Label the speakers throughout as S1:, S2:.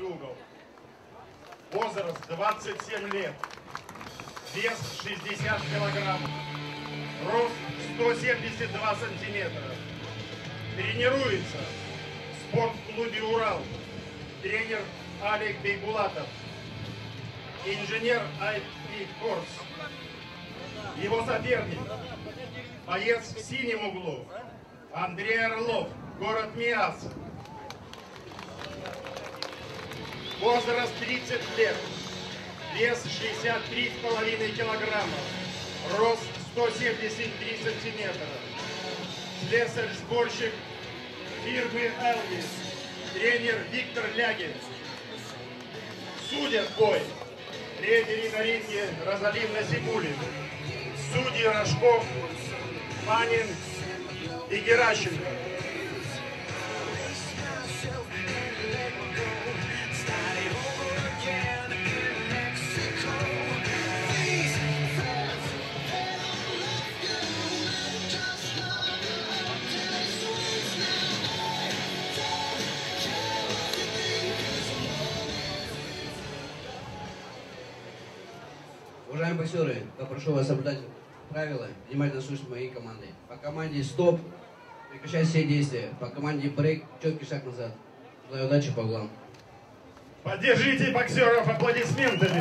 S1: угол. Возраст 27 лет. Вес 60 килограммов. Рост 172 сантиметра. Тренируется в спортклубе «Урал». Тренер Алик Бейбулатов. Инженер IT Корс. Его соперник. Боец в синем углу. Андрей Орлов. Город Миасс. Возраст 30 лет. Вес 63,5 килограмма. Рост 173 сантиметра. Слесарь-сборщик фирмы «Элвис». Тренер Виктор Лягин. Судят бой. Рефери на ринге Розалин Насибулин. Судьи Рожков, Панин и Геращенко.
S2: Уважаемые боксеры, я прошу вас соблюдать правила, внимательно слушать моей команды. По команде стоп, прекращать все действия. По команде брейк, четкий шаг назад. Желаю удачи по углам.
S1: Поддержите боксеров аплодисментами.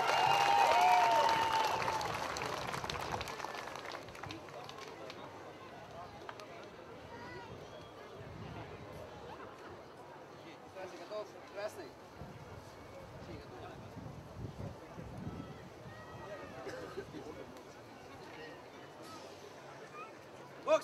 S3: Бокс!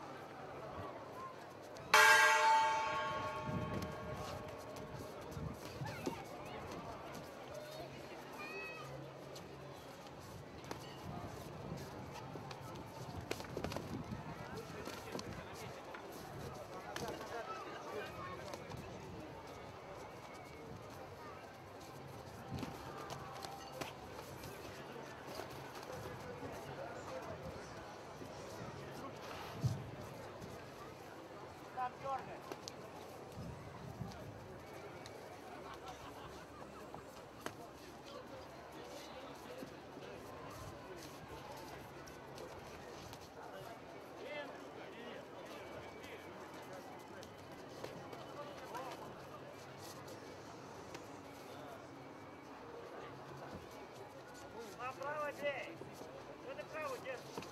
S3: Направо бей! Что ты правую держишь?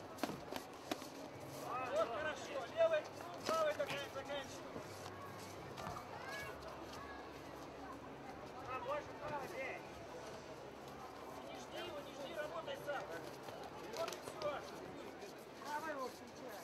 S3: Вот хорошо, левой, правой заканчивай. Больше право бей! Не жди его, не жди, работай сам. Вот и все. Правой его встречай.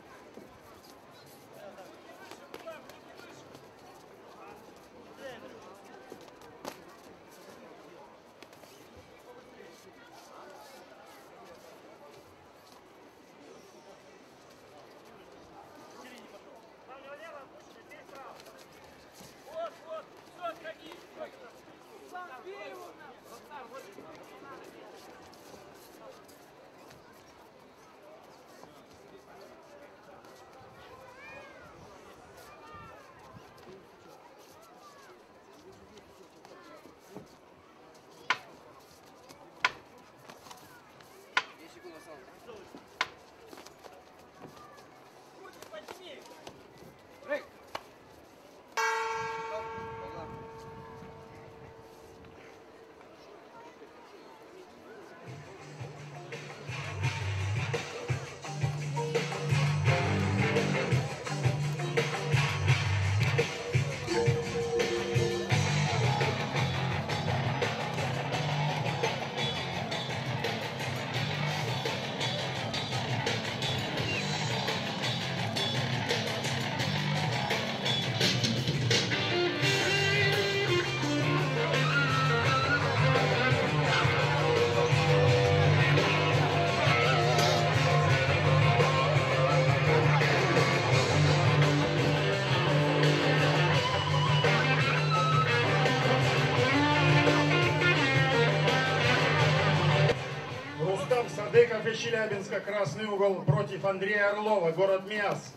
S1: Садыков из Челябинска, красный угол, против Андрея Орлова, город Миасс.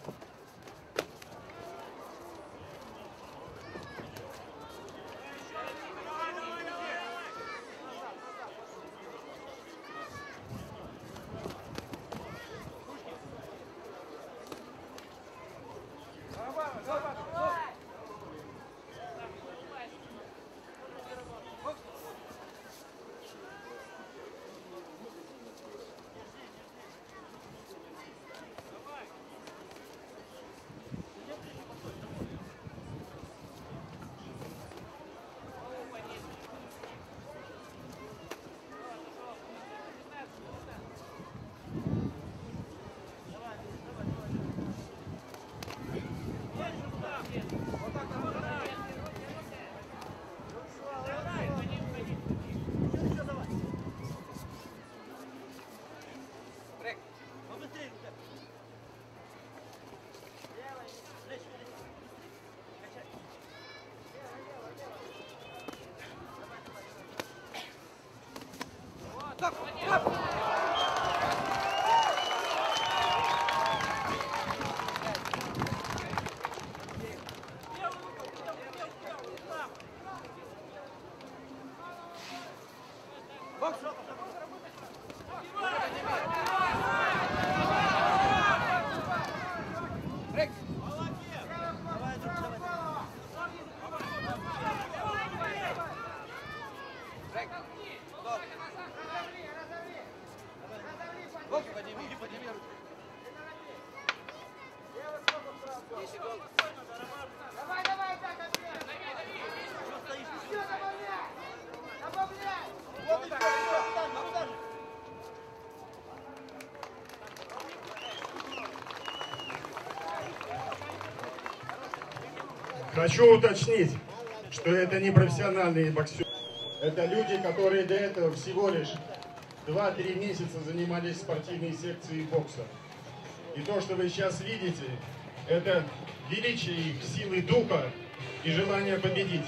S1: Хочу уточнить, что это не профессиональные боксеры. Это люди, которые до этого всего лишь 2-3 месяца занимались спортивной секцией бокса. И то, что вы сейчас видите, это величие их силы духа и желание победить.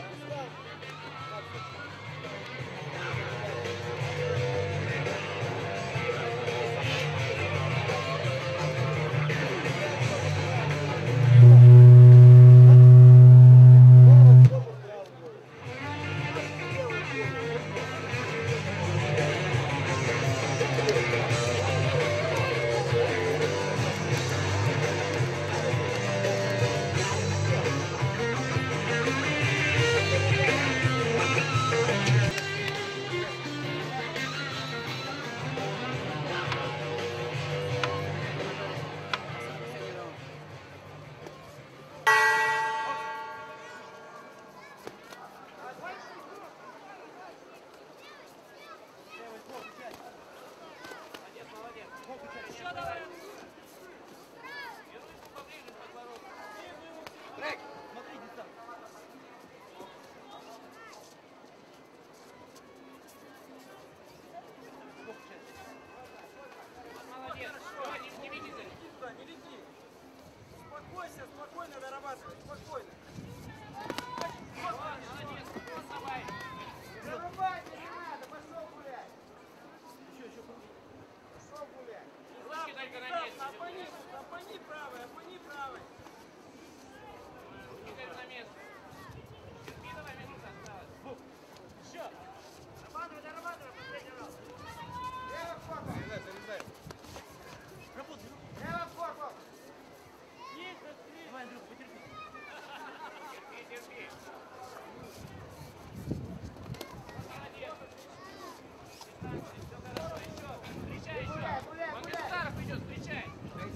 S3: Спокойно дорабатывай, спокойно. Зарубать не надо, пошел гулять. Пошел гулять. Обмани правой, обмани правой.
S4: На место. Давай, минута осталась.
S3: Еще. Дорабатывай, последний раз. Лево в корпус. Лево в корпус.
S4: Давай, Андрюх, потерпи. Терпи. Молодец. Все хорошо, еще. Встречай еще. Магнитаров идет, встречай.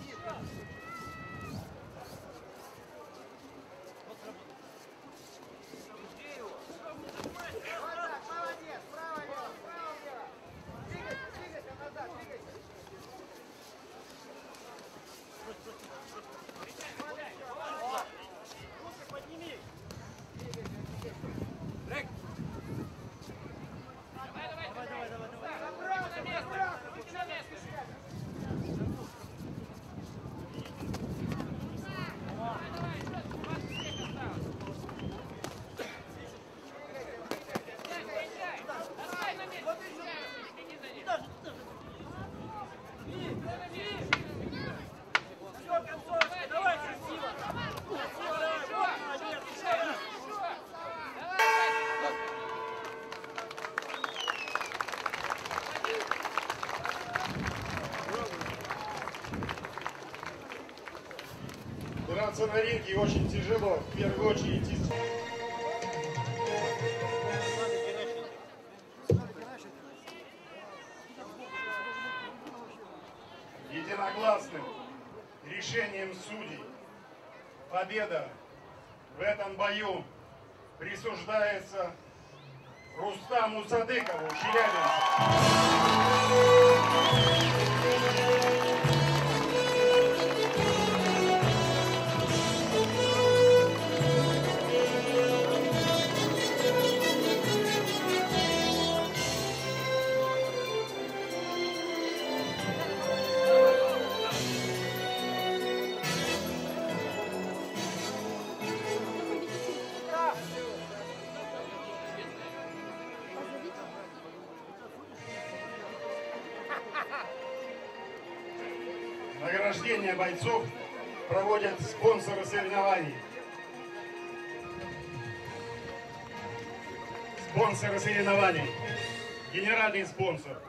S3: Вот так, молодец. Право-лево, право-лево. Двигайся назад, двигайся. Руки подними.
S4: Давай.
S3: Забрался, забрался.
S4: Руки на место. Давай, еще 20 секунд осталось. Встречай. Оставь на месте. Беги за ним.
S3: Все, концовочка, давай красиво. Красиво, давай. Молодец.
S1: Драться на ринге очень тяжело, в первую очередь из... Единогласным решением судей победа в этом бою присуждается Рустаму Садыкову, Челябинск. Награждение бойцов проводят спонсоры соревнований. Спонсоры соревнований. Генеральный спонсор.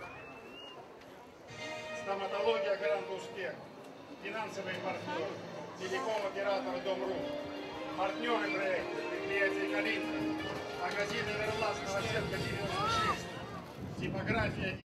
S1: Стоматология Гранд Успех. Финансовый партнер. Телеком-оператор Дом.ру. Партнеры проекта. Предприятие Калинка. Магазин Эверласт, Новосетка 96. Типография.